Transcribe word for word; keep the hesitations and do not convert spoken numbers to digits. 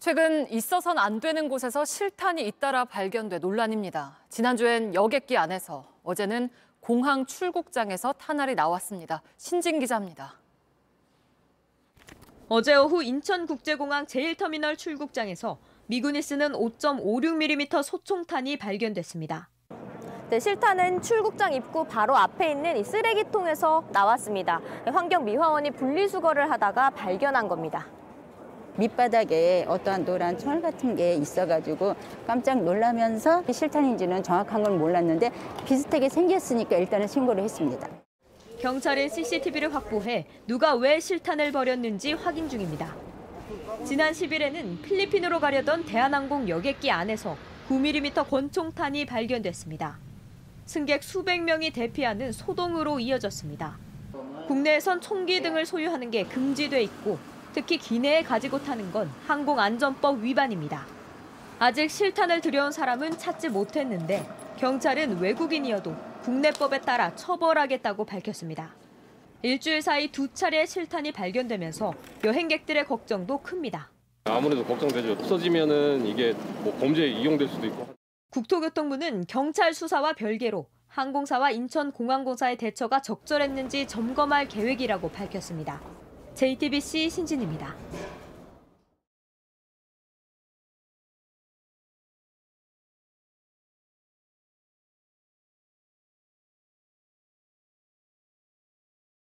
최근 있어선 안 되는 곳에서 실탄이 잇따라 발견돼 논란입니다. 지난주엔 여객기 안에서, 어제는 공항 출국장에서 탄알이 나왔습니다. 신진 기자입니다. 어제 오후 인천국제공항 제일터미널 출국장에서 미군이 쓰는 오 점 오육 밀리미터 소총탄이 발견됐습니다. 네, 실탄은 출국장 입구 바로 앞에 있는 이 쓰레기통에서 나왔습니다. 환경미화원이 분리수거를 하다가 발견한 겁니다. 밑바닥에 어떠한 노란 철 같은 게 있어가지고 깜짝 놀라면서 실탄인지는 정확한 건 몰랐는데 비슷하게 생겼으니까 일단은 신고를 했습니다. 경찰은 씨씨티비를 확보해 누가 왜 실탄을 버렸는지 확인 중입니다. 지난 십일에는 필리핀으로 가려던 대한항공 여객기 안에서 구 밀리미터 권총탄이 발견됐습니다. 승객 수백 명이 대피하는 소동으로 이어졌습니다. 국내에선 총기 등을 소유하는 게 금지돼 있고 특히 기내에 가지고 타는 건 항공안전법 위반입니다. 아직 실탄을 들여온 사람은 찾지 못했는데 경찰은 외국인이어도 국내법에 따라 처벌하겠다고 밝혔습니다. 일주일 사이 두 차례의 실탄이 발견되면서 여행객들의 걱정도 큽니다. 아무래도 걱정되죠. 없어지면은 이게 뭐 범죄에 이용될 수도 있고. 국토교통부는 경찰 수사와 별개로 항공사와 인천공항공사의 대처가 적절했는지 점검할 계획이라고 밝혔습니다. 제이티비씨 신진입니다.